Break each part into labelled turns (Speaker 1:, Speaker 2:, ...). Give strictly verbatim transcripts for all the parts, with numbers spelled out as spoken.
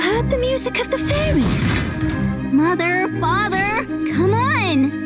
Speaker 1: heard the music of the fairies? Mother, father, come on!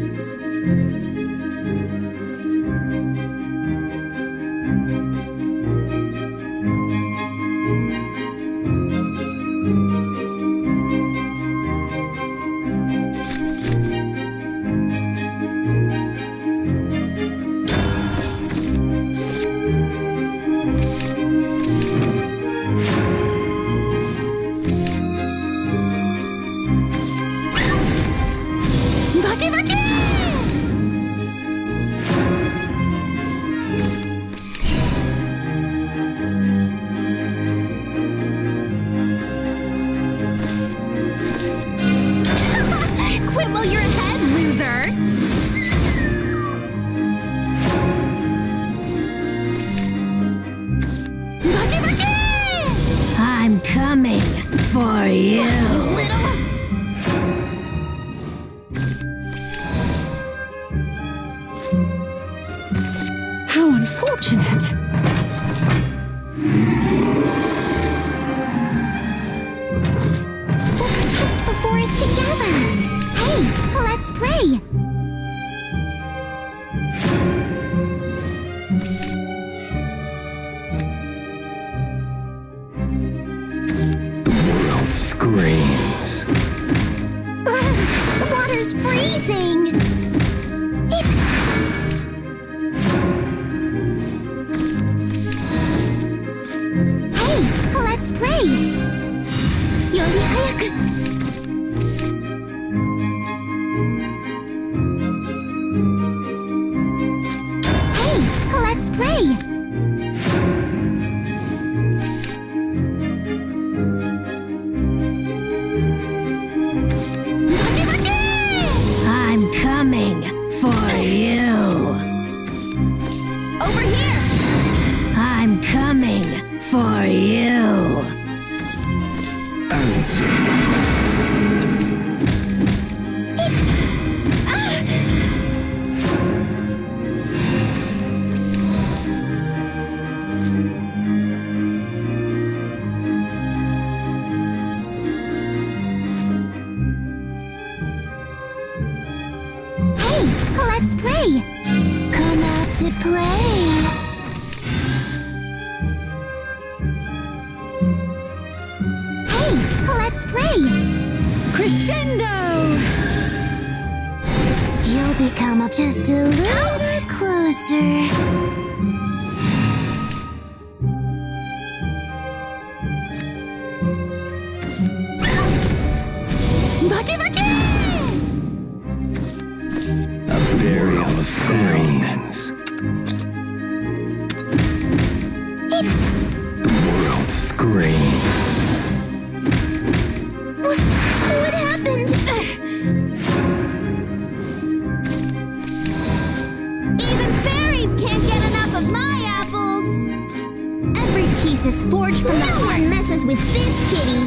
Speaker 1: Quibble your head, loser! Bucky, Bucky! I'm coming for you! Little... How unfortunate! We'll protect the forest together! Hey, let's play!
Speaker 2: The world screams.
Speaker 1: Uh, the water's freezing! It... Hey, let's play! Yori hayaku! Let's play! Bucky, Bucky! I'm coming for you! Over here! I'm coming for you!
Speaker 2: Answer.
Speaker 1: Let's play! Come out to play! Hey, let's play! Crescendo! You'll become just a little closer. Bucky, Bucky!
Speaker 2: Burial screams. The world screams.
Speaker 1: What, what happened? Even fairies can't get enough of my apples. Every piece is forged from the heart. Messes with this kitty.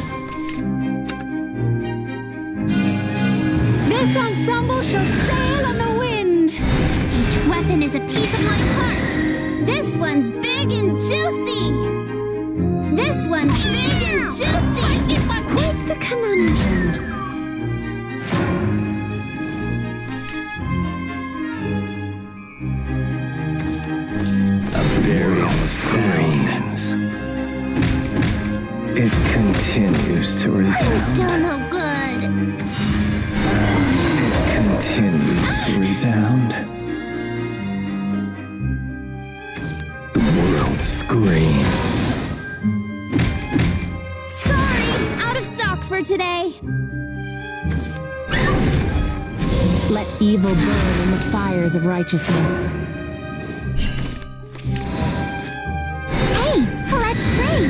Speaker 1: This ensemble shall sail on the wind. Each weapon is a piece of my heart. This one's big and juicy. This one's big and juicy. If I quit the conundrum.
Speaker 2: A burial screams. It continues to resound.
Speaker 1: I'm still no good.
Speaker 2: Continues to resound. The world screams.
Speaker 1: Sorry, out of stock for today.
Speaker 3: Let evil burn in the fires of righteousness.
Speaker 1: Hey, let's play.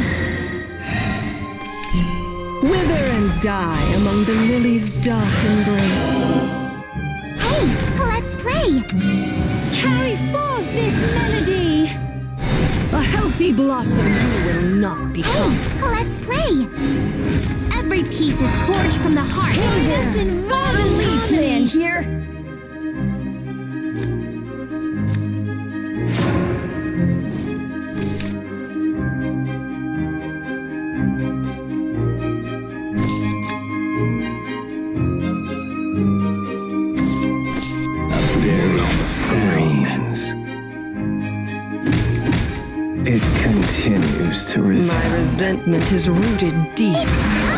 Speaker 3: Wither and die among the lilies' dark embrace.
Speaker 1: Hey, let's play!
Speaker 3: Carry forth this melody! A healthy blossom you will not become.
Speaker 1: Hey, let's play! Every piece is forged from the heart.
Speaker 3: Hey there! Not a leaf man here! My resentment is rooted deep.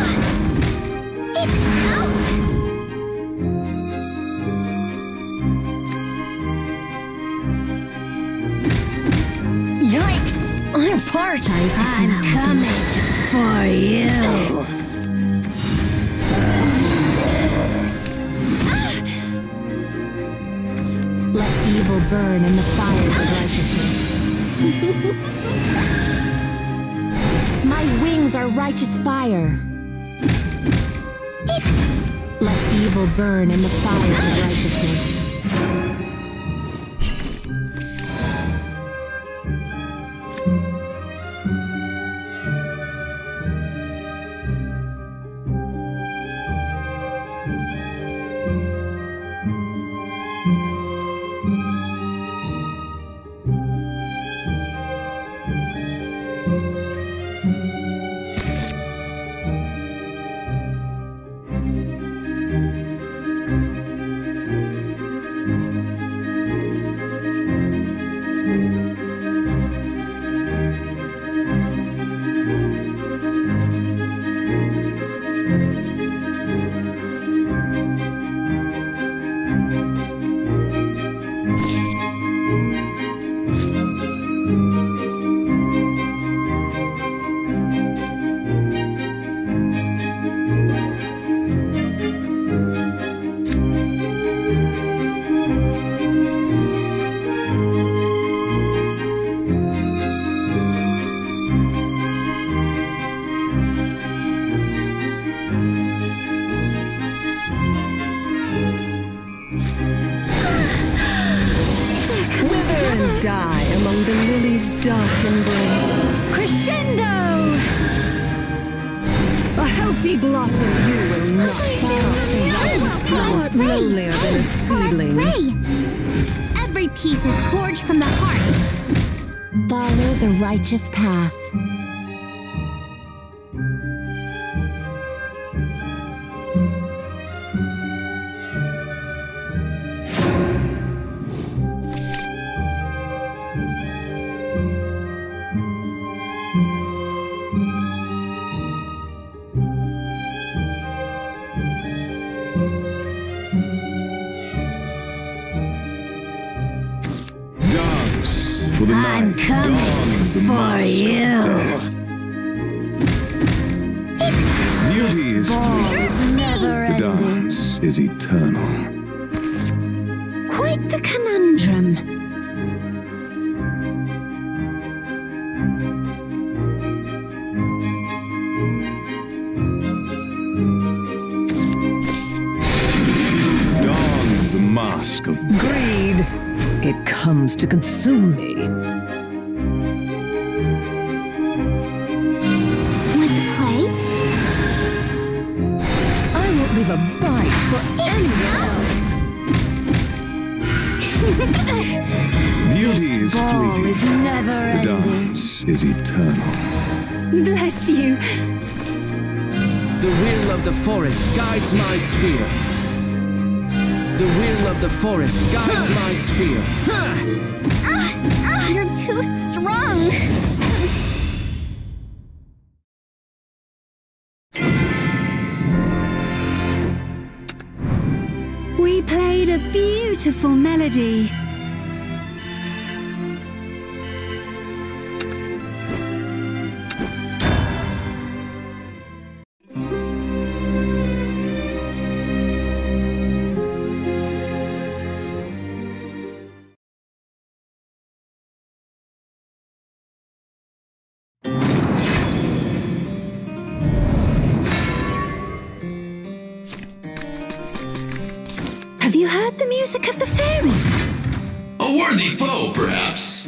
Speaker 1: Yikes! Our party! I'm coming for you!
Speaker 4: Let evil burn in the fires of righteousness. My wings are righteous fire. Let evil burn in the fires of righteousness.
Speaker 3: Die among the lilies' dark embrace.
Speaker 1: Crescendo!
Speaker 3: A healthy blossom you will not find. Thou art lowlier than a seedling.
Speaker 1: Pray. Every piece is forged from the heart.
Speaker 4: Follow the righteous path.
Speaker 2: For the
Speaker 1: I'm
Speaker 2: night,
Speaker 1: coming
Speaker 2: dawn, the
Speaker 1: for
Speaker 2: mask
Speaker 1: you.
Speaker 2: of death. Beauty is fleeting.
Speaker 1: Never
Speaker 2: The
Speaker 1: ending.
Speaker 2: dance is eternal.
Speaker 1: Quite the conundrum.
Speaker 2: Don the mask of
Speaker 3: Greed. It comes to consume me.
Speaker 1: Want to play?
Speaker 3: I won't leave a bite for anyone else.
Speaker 2: beauty is
Speaker 1: Ball
Speaker 2: fleeting.
Speaker 1: is never
Speaker 2: The
Speaker 1: ending.
Speaker 2: dance is eternal.
Speaker 1: Bless you.
Speaker 5: The will of the forest guides my spear. The will of the forest guides my spear.
Speaker 1: Ah, you're too strong. We played a beautiful melody. Have you heard the music of the fairies?
Speaker 6: A worthy foe, perhaps.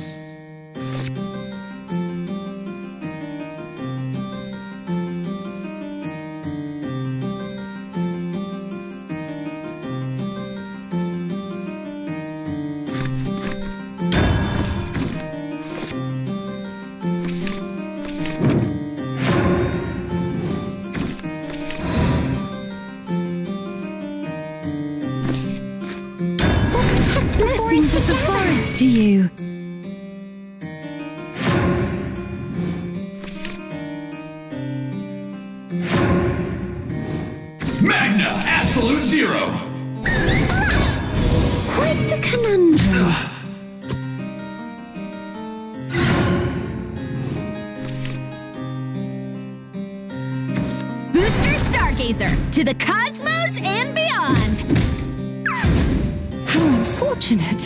Speaker 1: Blessings of the forest to you.
Speaker 6: Magna Absolute Zero!
Speaker 3: Quite the conundrum.
Speaker 1: Booster Stargazer, to the cosmos and beyond!
Speaker 3: How unfortunate.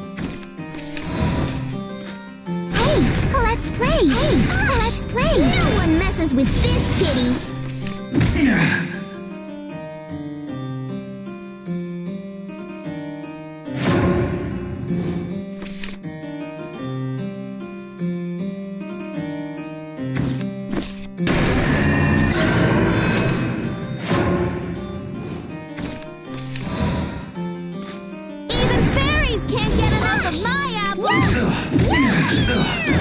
Speaker 1: Hey, let's play! Hey, let's play! No one messes with this kitty! Even fairies can't get enough of my apple!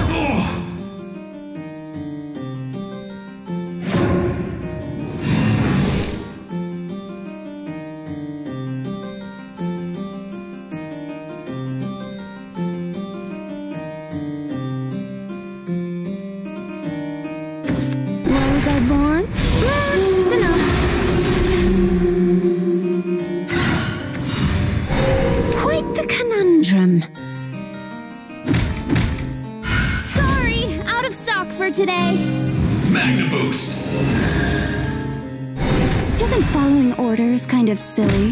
Speaker 1: Why was I born? Uh, dunno.
Speaker 3: Quite the conundrum.
Speaker 1: Sorry, out of stock for today.
Speaker 6: Magna Boost!
Speaker 1: Isn't following orders kind of silly?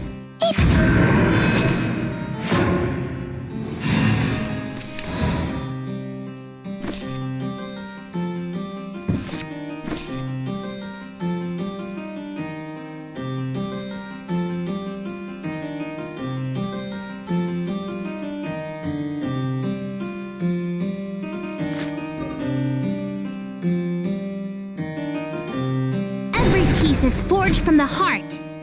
Speaker 1: Every piece is forged from the heart.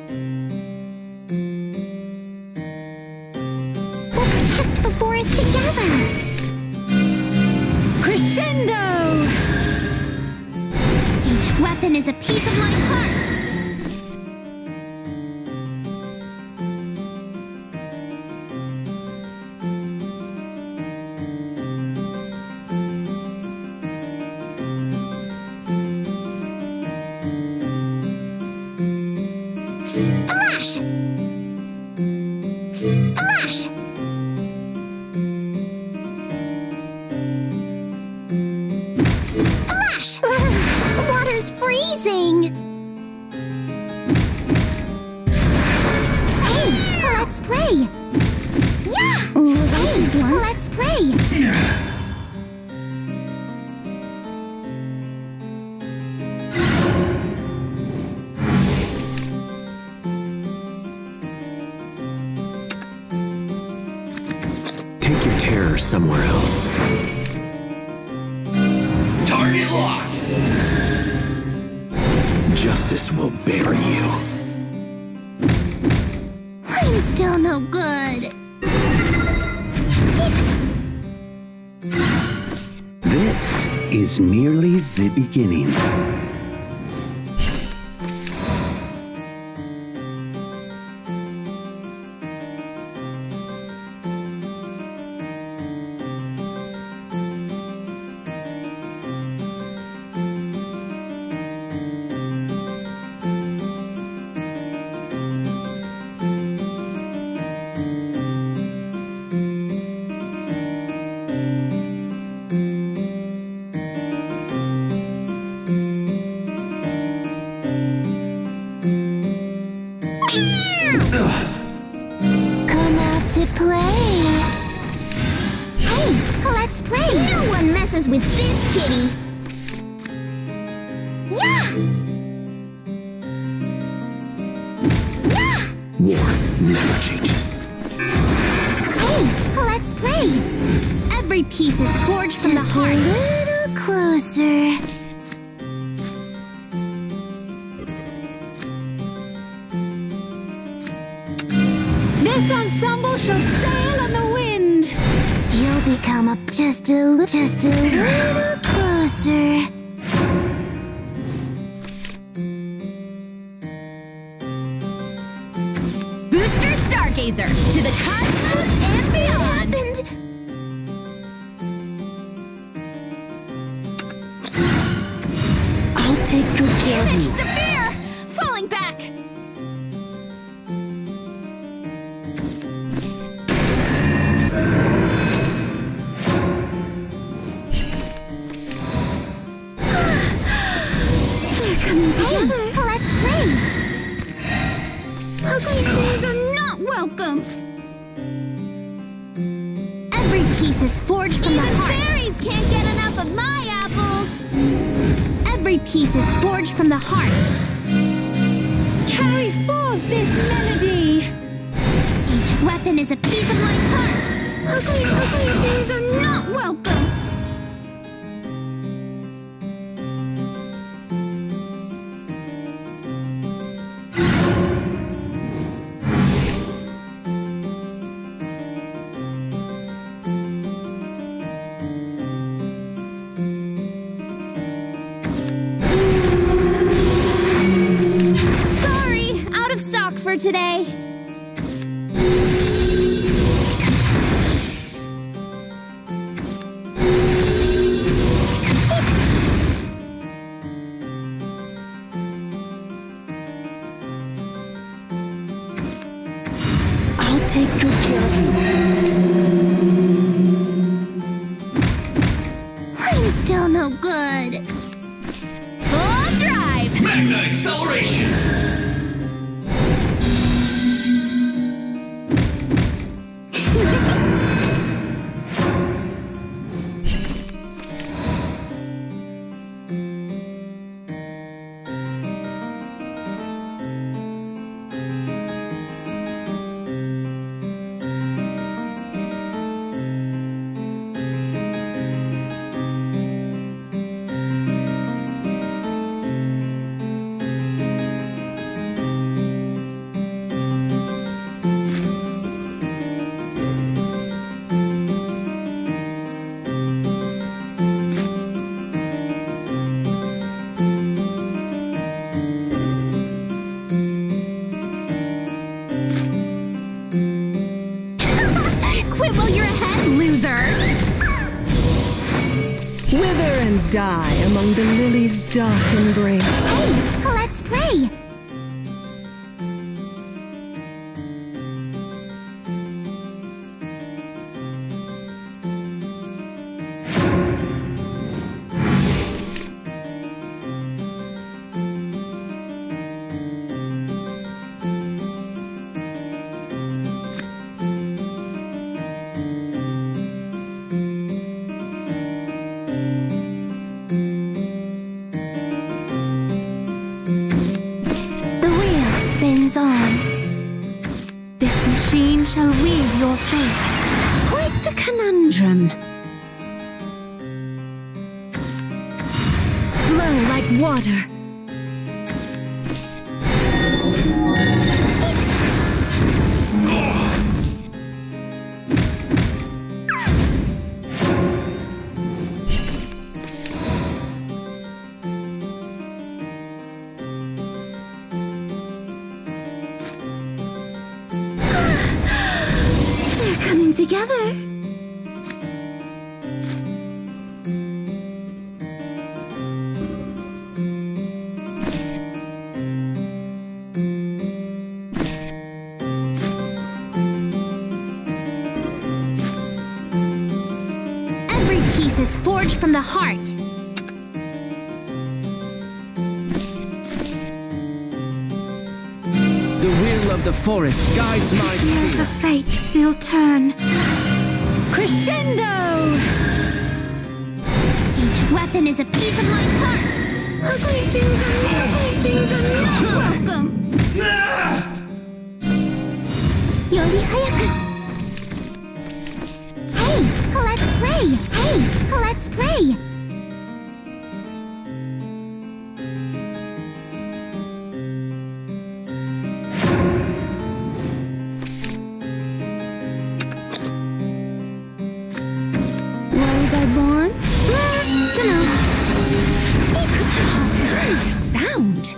Speaker 1: We'll protect the forest together.
Speaker 3: Crescendo!
Speaker 1: Each weapon is a piece of my heart. Splash! Splash! Splash! The water's freezing! Hey, let's play! Yeah! Hey, let's play!
Speaker 5: Take your terror somewhere else.
Speaker 6: Target locked!
Speaker 5: Justice will bury you.
Speaker 1: I'm still no good.
Speaker 7: This is merely the beginning.
Speaker 1: Come out to play. Hey, let's play. No one messes with this kitty. Yeah! Yeah!
Speaker 5: War never changes.
Speaker 1: Hey, let's play. Every piece is forged from the heart. A little closer.
Speaker 3: This ensemble shall sail on the wind.
Speaker 1: You'll become a just a li- just a little closer. Booster Stargazer, to the cosmos and beyond.
Speaker 3: I'll take good care of
Speaker 1: Image
Speaker 3: you.
Speaker 1: severe, falling back.
Speaker 3: coming together.
Speaker 1: Hey, let's play.
Speaker 3: Ugly things are not welcome.
Speaker 1: Every piece is forged from
Speaker 3: Even
Speaker 1: the heart.
Speaker 3: fairies can't get enough of my apples.
Speaker 1: Every piece is forged from the heart.
Speaker 3: Carry forth this melody.
Speaker 1: Each weapon is a piece of my heart.
Speaker 3: Ugly, ugly things are not welcome.
Speaker 1: Sorry, out of stock for today.
Speaker 3: I'll take good care of you.
Speaker 1: I'm still no good.
Speaker 3: Full drive.
Speaker 6: Magna acceleration.
Speaker 1: Quit while you're ahead, loser.
Speaker 3: Wither and die among the lilies' dark embrace.
Speaker 1: Hey, let's play. The wheel spins on. This machine shall weave your fate.
Speaker 3: Quite the conundrum. Flow like water.
Speaker 1: They're coming together. Every piece is forged from the heart.
Speaker 5: The will of the forest guides my
Speaker 1: Gears
Speaker 5: spear.
Speaker 1: of fate still turn.
Speaker 3: Crescendo!
Speaker 1: Each weapon is a piece of my heart.
Speaker 3: Ugly things are ugly things are not welcome.
Speaker 1: Yori hayaku. Hey, let's play. Hey, let's play. Where was I born? Uh, dunno. Such a harmonious sound.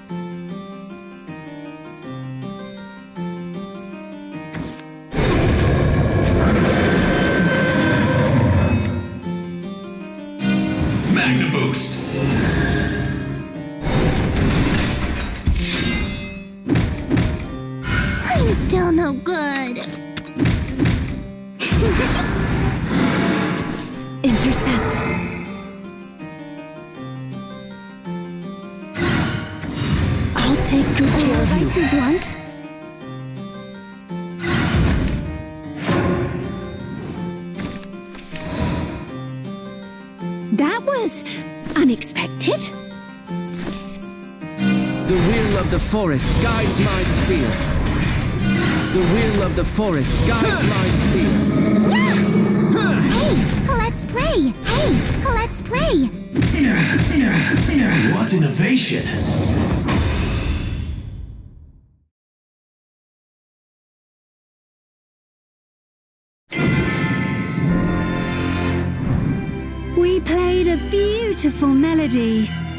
Speaker 6: Magna boost.
Speaker 1: I'm still no good.
Speaker 3: Intercept. take good care of you. Too blunt? That was unexpected.
Speaker 5: The will of the forest guides my spear. The will of the forest guides my spear.
Speaker 1: Hey, let's play! Hey, let's play!
Speaker 6: What innovation!
Speaker 3: We played a beautiful melody.